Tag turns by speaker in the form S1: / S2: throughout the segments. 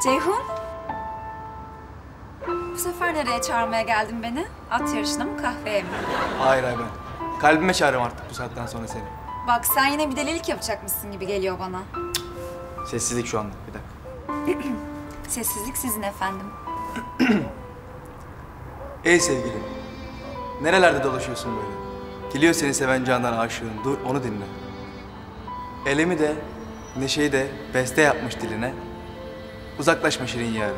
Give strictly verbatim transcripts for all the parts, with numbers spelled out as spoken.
S1: Ceyhun. Bu sefer nereye çağırmaya geldin beni? At yarışına mı, kahveye mi?
S2: Hayır hayır ben. Kalbime çağırıyorum artık bu saatten sonra seni.
S1: Bak sen yine bir delilik yapacakmışsın gibi geliyor bana.
S2: Sessizlik şu anda. Bir dakika.
S1: Sessizlik sizin efendim.
S2: Ey sevgilim. Nerelerde dolaşıyorsun böyle? Geliyor seni seven candan aşığın. Dur onu dinle. Elemi de, neşeyi de beste yapmış diline. Uzaklaşma şirin yarı.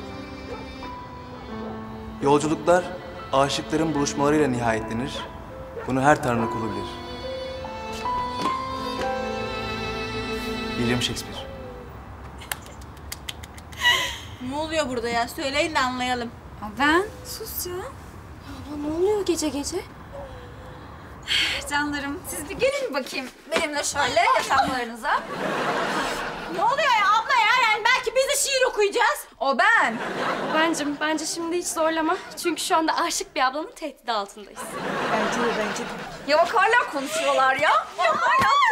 S2: Yolculuklar aşıkların buluşmalarıyla nihayetlenir. Bunu her tanrı kulu bilir. William Shakespeare.
S3: Ne oluyor burada ya? Söyleyin de anlayalım.
S1: Aa, ben? Sus ya.
S3: Aa, ne oluyor gece gece?
S1: Canlarım, siz bir gelin bakayım benimle şöyle yataklarınıza.
S3: Ne oluyor ya abla ya? Yani belki biz de şiir okuyacağız.
S1: O ben.
S4: Bencim, bence şimdi hiç zorlama. Çünkü şu anda aşık bir ablanın tehdidi altındayız.
S3: Bence de bence de.
S1: Ya bak hala konuşuyorlar ya. Ya hala